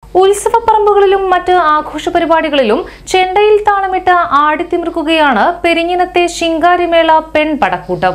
ഉത്സവപ്പറമ്പുകളിലും മറ്റ് ആഘോഷ പരിപാടികളിലും ചെണ്ടയിൽ താളമിട്ട് ആടിത്തിമിർക്കുകയാണ് പെരിഞ്ഞനത്തെ ശിങ്കാരിമേള പെൺപടക്കൂട്ടം.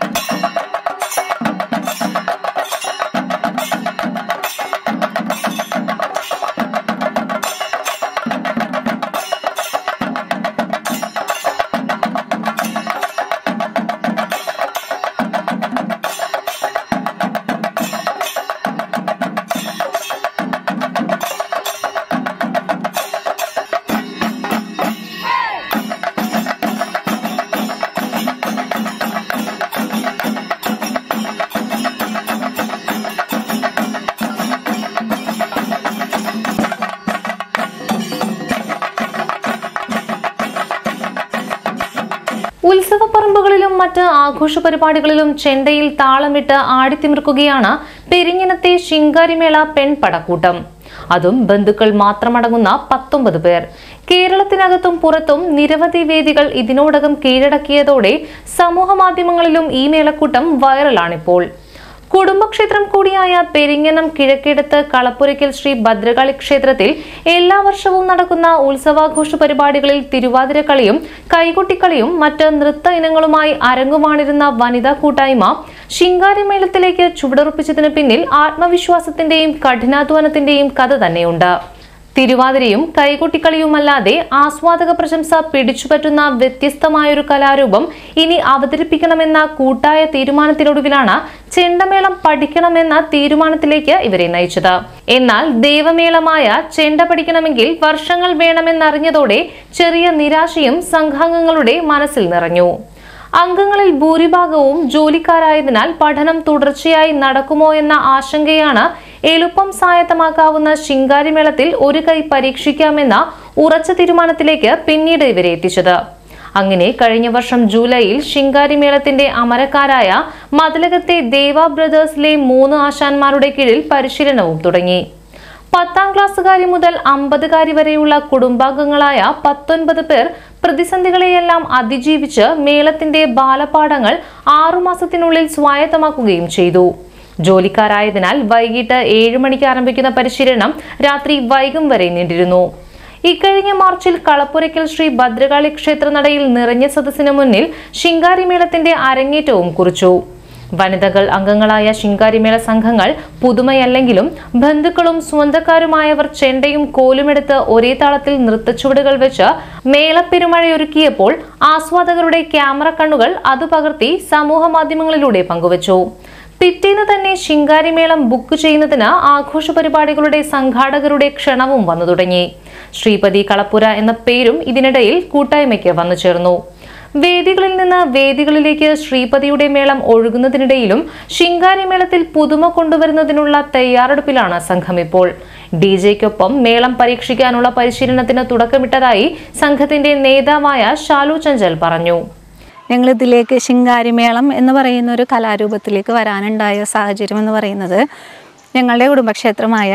ഉത്സവപ്പറമ്പുകളിലും മറ്റ് ആഘോഷ പരിപാടികളിലും ചെണ്ടയിൽ താളമിട്ട് ആടിത്തിമിർക്കുകയാണ് പെരിഞ്ഞനത്തെ ശിങ്കാരിമേള പെൺപടക്കൂട്ടം. അതും ബന്ധുക്കൾ മാത്രമടങ്ങുന്ന 19 പേർ. കേരളത്തിനകത്തും പുറത്തും നിരവധി വേദികൾ ഇതിനോടകം കീഴടക്കിയതോടെ സമൂഹ മാധ്യമങ്ങളിലും ഈ മേളക്കൂട്ടം വൈറലാണിപ്പോൾ. കുടുംബക്ഷേത്രം കൂടിയായ പെരിഞ്ഞനം കിഴക്കേടത്ത് കളപ്പുരയ്ക്കൽ ശ്രീ ഭദ്രകാളി ക്ഷേത്രത്തിൽ എല്ലാ വർഷവും നടക്കുന്ന ഉത്സവാഘോഷ പരിപാടികളിൽ തിരുവാതിരക്കളിയും കൈകൊട്ടിക്കളിയും മറ്റ് നൃത്ത ഇനങ്ങളുമായി അരങ്ങുവാണിരുന്ന വനിതാ കൂട്ടായ്മ ശിങ്കാരിമേളത്തിലേക്ക് ചുവടുറപ്പിച്ചതിന് പിന്നിൽ ആത്മവിശ്വാസത്തിന്റെയും കഠിനാധ്വാനത്തിന്റെയും കഥ തന്നെയുണ്ട്. തിരുവാതിരയും കൈകൊട്ടിക്കളിയുമല്ലാതെ ആസ്വാദക പ്രശംസ പിടിച്ചുപറ്റുന്ന വ്യത്യസ്തമായൊരു കലാരൂപം ഇനി അവതരിപ്പിക്കണമെന്ന കൂട്ടായ തീരുമാനത്തിനൊടുവിലാണ് ചെണ്ടമേളം പഠിക്കണമെന്ന തീരുമാനത്തിലേക്ക് ഇവരെ നയിച്ചത്. എന്നാൽ ദേവമേളമായ ചെണ്ട പഠിക്കണമെങ്കിൽ വർഷങ്ങൾ വേണമെന്നറിഞ്ഞതോടെ ചെറിയ നിരാശയും സംഘാംഗങ്ങളുടെ മനസ്സിൽ നിറഞ്ഞു. അംഗങ്ങളിൽ ഭൂരിഭാഗവും ജോലിക്കാരായതിനാൽ പഠനം തുടർച്ചയായി നടക്കുമോ എന്ന ആശങ്കയാണ് എളുപ്പം സ്വായത്തമാക്കാവുന്ന ശിങ്കാരിമേളത്തിൽ ഒരു കൈ പരീക്ഷിക്കാമെന്ന ഉറച്ച തീരുമാനത്തിലേക്ക് പിന്നീട് ഇവരെ എത്തിച്ചത്. അങ്ങനെ കഴിഞ്ഞ വർഷം ജൂലൈയിൽ ശിങ്കാരിമേളത്തിന്റെ അമരക്കാരായ മതിലകത്തെ ദേവ ബ്രദേഴ്സിലെ 3 ആശാന്മാരുടെ കീഴിൽ പരിശീലനവും തുടങ്ങി. 10ാം ക്ലാസ്സുകാരി മുതൽ 50കാരി വരെയുള്ള കുടുംബാംഗങ്ങളായ 19 പേർ പ്രതിസന്ധികളെയെല്ലാം അതിജീവിച്ച് മേളത്തിന്റെ ബാലപാഠങ്ങൾ 6 മാസത്തിനുള്ളിൽ സ്വായത്തമാക്കുകയും ചെയ്തു. ജോലിക്കാരായതിനാൽ വൈകിട്ട് 7 മണിക്ക് ആരംഭിക്കുന്ന പരിശീലനം രാത്രി വൈകും വരെ നീണ്ടിരുന്നു. ഇക്കഴിഞ്ഞ മാർച്ചിൽ കളപ്പുരയ്ക്കൽ ശ്രീ ഭദ്രകാളി ക്ഷേത്രനടയിൽ നിറഞ്ഞ സദസ്സിന് മുന്നിൽ ശിങ്കാരിമേളത്തിന്റെ അരങ്ങേറ്റവും കുറിച്ചു. വനിതകൾ അംഗങ്ങളായ ശിങ്കാരിമേള സംഘങ്ങൾ പുതുമയല്ലെങ്കിലും ബന്ധുക്കളും സ്വന്തക്കാരുമായവർ ചെണ്ടയും കോലുമെടുത്ത് ഒരേ താളത്തിൽ നൃത്തച്ചുവടുകൾ വെച്ച് മേളപ്പെരുമഴയൊരുക്കിയപ്പോൾ ആസ്വാദകരുടെ ക്യാമറ കണ്ണുകൾ അത് പകർത്തി സമൂഹ മാധ്യമങ്ങളിലൂടെ പങ്കുവച്ചു. പിറ്റേന്ന് തന്നെ ശിങ്കാരിമേളം ബുക്ക് ചെയ്യുന്നതിന് ആഘോഷ പരിപാടികളുടെ സംഘാടകരുടെ ക്ഷണവും വന്നു തുടങ്ങി. ശ്രീപതി കളപ്പുര എന്ന പേരും ഇതിനിടയിൽ കൂട്ടായ്മയ്ക്ക് വന്നു ചേർന്നു. വേദികളിൽ നിന്ന് വേദികളിലേക്ക് ശ്രീപതിയുടെ മേളം ഒഴുകുന്നതിനിടയിലും ശിങ്കാരിമേളത്തിൽ പുതുമ കൊണ്ടുവരുന്നതിനുള്ള തയ്യാറെടുപ്പിലാണ് സംഘം ഇപ്പോൾ. ഡിജെക്കൊപ്പം മേളം പരീക്ഷിക്കാനുള്ള പരിശീലനത്തിന് തുടക്കമിട്ടതായി സംഘത്തിന്റെ നേതാവായ ഷാലു ചഞ്ചൽ പറഞ്ഞു. ഞങ്ങളിതിലേക്ക് ശിങ്കാരിമേളം എന്ന് പറയുന്ന ഒരു കലാരൂപത്തിലേക്ക് വരാനുണ്ടായ സാഹചര്യം എന്ന് പറയുന്നത് ഞങ്ങളുടെ കുടുംബക്ഷേത്രമായ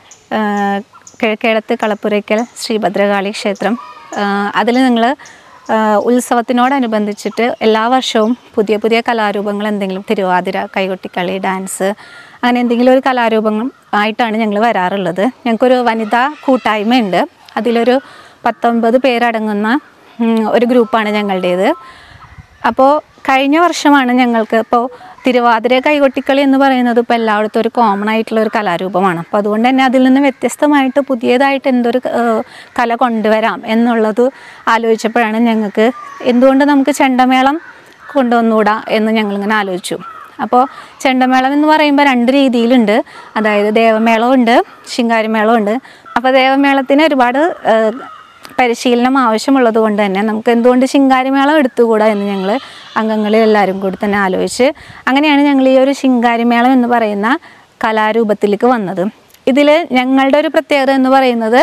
കിഴക്കേടത്ത് കളപ്പുരയ്ക്കൽ ശ്രീ ഭദ്രകാളി ക്ഷേത്രം അതിൽ ഞങ്ങൾ ഉത്സവത്തിനോടനുബന്ധിച്ചിട്ട് എല്ലാ വർഷവും പുതിയ പുതിയ കലാരൂപങ്ങൾ എന്തെങ്കിലും തിരുവാതിര, കൈകൊട്ടിക്കളി, ഡാൻസ് അങ്ങനെ എന്തെങ്കിലും ഒരു കലാരൂപങ്ങൾ ആയിട്ടാണ് ഞങ്ങൾ വരാറുള്ളത്. ഞങ്ങൾക്കൊരു വനിതാ കൂട്ടായ്മയുണ്ട്. അതിലൊരു 19 പേരടങ്ങുന്ന ഒരു ഗ്രൂപ്പാണ് ഞങ്ങളുടേത്. അപ്പോൾ കഴിഞ്ഞ വർഷമാണ് ഞങ്ങൾക്ക് ഇപ്പോൾ തിരുവാതിര കൈകൊട്ടിക്കളി എന്ന് പറയുന്നത് ഇപ്പോൾ എല്ലായിടത്തും ഒരു കോമൺ ആയിട്ടുള്ള ഒരു കലാരൂപമാണ്. അപ്പോൾ അതുകൊണ്ട് തന്നെ അതിൽ നിന്ന് വ്യത്യസ്തമായിട്ട് പുതിയതായിട്ട് എന്തൊരു കല കൊണ്ടുവരാം എന്നുള്ളത് ആലോചിച്ചപ്പോഴാണ് ഞങ്ങൾക്ക് എന്തുകൊണ്ട് നമുക്ക് ചെണ്ടമേളം കൊണ്ടുവന്നുകൂടാ എന്ന് ഞങ്ങളിങ്ങനെ ആലോചിച്ചു. അപ്പോൾ ചെണ്ടമേളം എന്ന് പറയുമ്പോൾ 2 രീതിയിലുണ്ട്. അതായത് ദേവമേളമുണ്ട്, ശിങ്കാരിമേളമുണ്ട്. അപ്പോൾ ദേവമേളത്തിന് ഒരുപാട് പരിശീലനം ആവശ്യമുള്ളത് കൊണ്ട് തന്നെ നമുക്ക് എന്തുകൊണ്ട് ശിങ്കാരിമേളം എടുത്തുകൂടാ എന്ന് ഞങ്ങൾ അംഗങ്ങളിൽ എല്ലാവരും കൂടി തന്നെ ആലോചിച്ച് അങ്ങനെയാണ് ഞങ്ങൾ ഈ ഒരു ശിങ്കാരിമേളം എന്ന് പറയുന്ന കലാരൂപത്തിലേക്ക് വന്നത്. ഇതിൽ ഞങ്ങളുടെ ഒരു പ്രത്യേകത എന്ന് പറയുന്നത്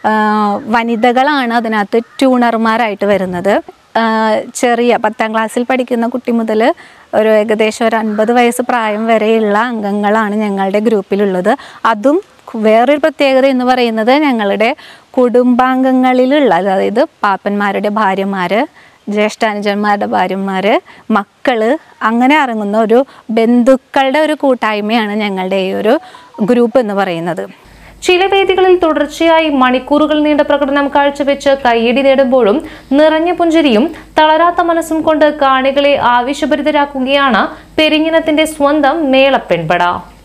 വനിതകളാണ് അതിനകത്ത് ട്യൂണർമാരായിട്ട് വരുന്നത്. ചെറിയ 10ാം ക്ലാസ്സിൽ പഠിക്കുന്ന കുട്ടി മുതൽ ഒരു ഏകദേശം ഒരു 50 വയസ്സ് പ്രായം വരെയുള്ള അംഗങ്ങളാണ് ഞങ്ങളുടെ ഗ്രൂപ്പിലുള്ളത്. അതും വേറൊരു പ്രത്യേകത എന്ന് പറയുന്നത് ഞങ്ങളുടെ കുടുംബാംഗങ്ങളിലുള്ള, അതായത് പാപ്പന്മാരുടെ ഭാര്യമാർ, ജ്യേഷ്ഠാനുജന്മാരുടെ ഭാര്യമാർ, മക്കൾ, അങ്ങനെ ഇറങ്ങുന്ന ഒരു ബന്ധുക്കളുടെ ഒരു കൂട്ടായ്മയാണ് ഞങ്ങളുടെ ഈ ഒരു ഗ്രൂപ്പ് എന്ന് പറയുന്നത്. ചില വേദികളിൽ തുടർച്ചയായി മണിക്കൂറുകൾ നീണ്ട പ്രകടനം കാഴ്ചവെച്ച് കയ്യടി നേടുമ്പോഴും നിറഞ്ഞ പുഞ്ചിരിയും തളരാത്ത മനസ്സും കൊണ്ട് കാണികളെ ആവേശഭരിതരാക്കുകയാണ് പെരിഞ്ഞനത്തിന്റെ സ്വന്തം മേളപ്പെൺപട.